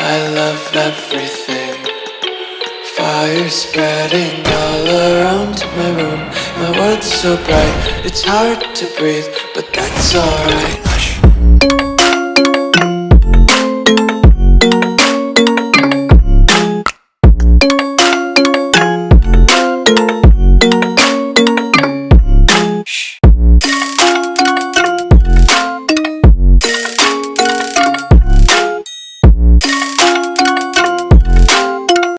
I love everything. Fire spreading all around my room. My world's so bright, it's hard to breathe, but that's alright.